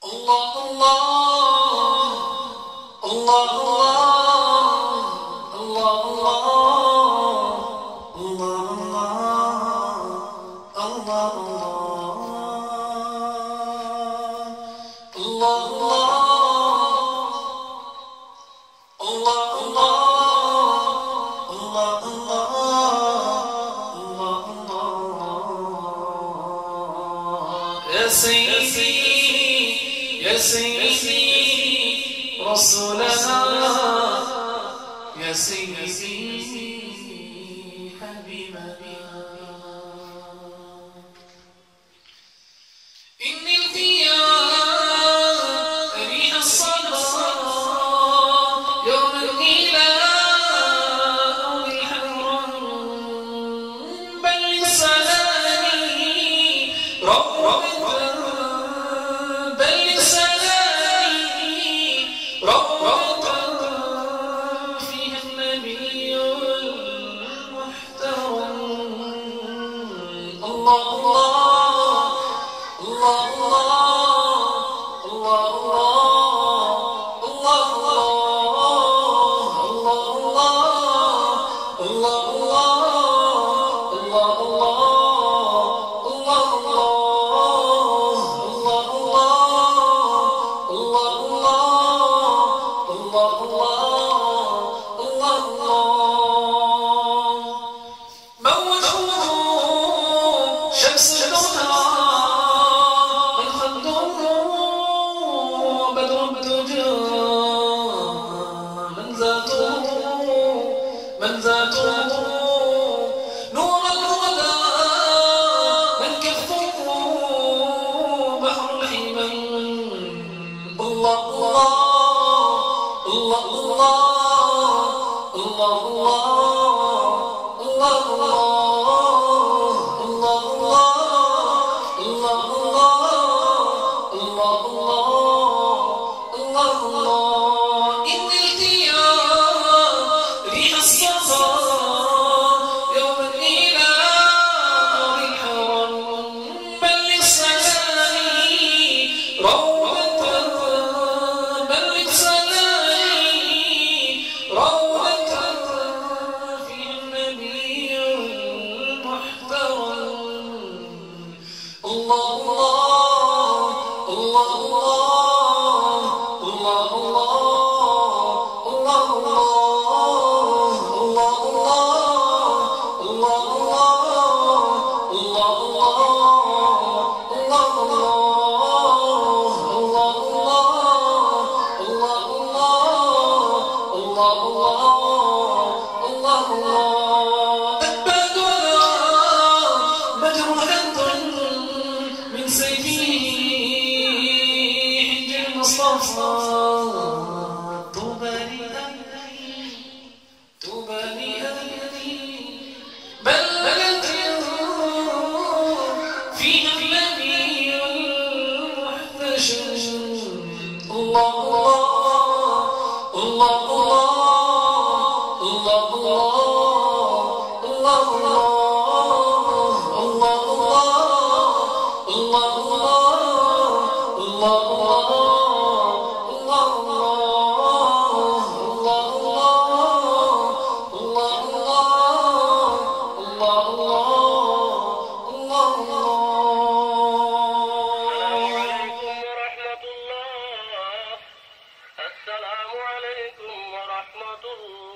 يا سيدي رسولنا يا سيدي حبيبنا إني التياء ريح الصبا يوم الإله أو الحرم بل لسلامي من ذاته نور الهدى من كفه بحر الحمم الله الله الله الله الله الله الله الله الله الله إن التياء ريح الصفا يوم الإله الحرم بل للسلام روضة بل للسلام روضة فيها النبي المحترم الله الله الله الله من سيفه حج المصطفى طوبى لأهله بل فيها النبي المحتشم الله الله الله الله السلام عليكم ورحمة الله.